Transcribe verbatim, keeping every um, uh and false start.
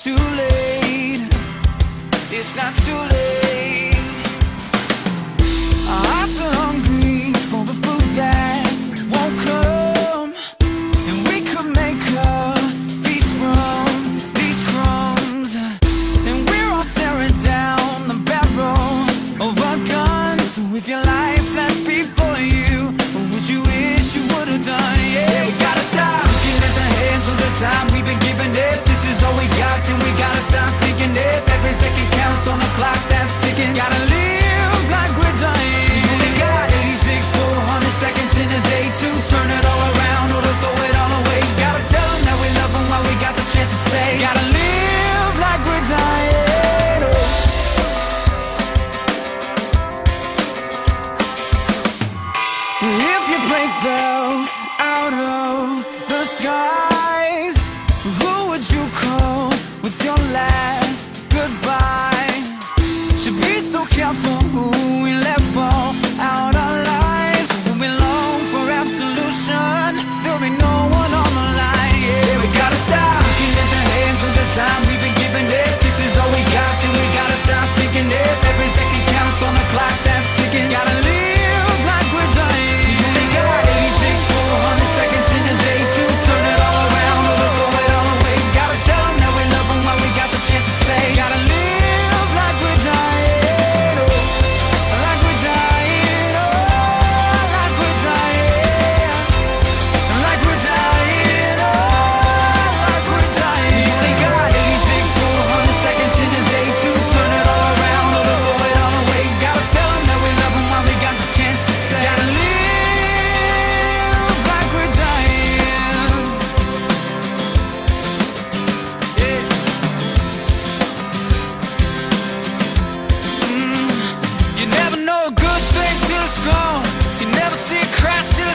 too late. It's not too late. Our hearts are hungry for the food that won't come, and we could make a feast from these crumbs. And we're all staring down the barrel of our guns. So if your life flashed before you, what would you wish you would have done? Yeah, we gotta stop looking at the hands of the time we've been giving it. This is all we got, then we gotta stop thinking it. Every second counts on the clock that's ticking. Gotta live like we're dying. We only got eighty-six full hundred seconds in a day to turn it all around or to throw it all away. Gotta tell them that we love them while we got the chance to say. Gotta live like we're dying. Oh. But if your plane fell out of the skies, who would you call with your last goodbye? Should be so careful who we let fall out our lives. When we long for absolution, there'll be no one on the line. Yeah, we gotta stop looking at the hands of the time we've been giving it. This is all we got, then we gotta stop thinking it. Every second counts on the clock that's ticking. Gotta live like we're dying. We only got eighty-six full hundred seconds in a day to turn it all around or to throw it all away. Gotta tell them that we love them while we got the chance to say. Gotta live like we're dying. Oh, like we're dying. Oh, like we're dying. Like we're dying. Oh, like we're dying. We only got eighty-six full hundred seconds in a day to turn it all around or to throw it all away. Gotta tell them that we love them while we got the chance to say. Gotta live like we're dying. Yeah. Mm. You never know a good thing till it's gone. You never see it crash till it's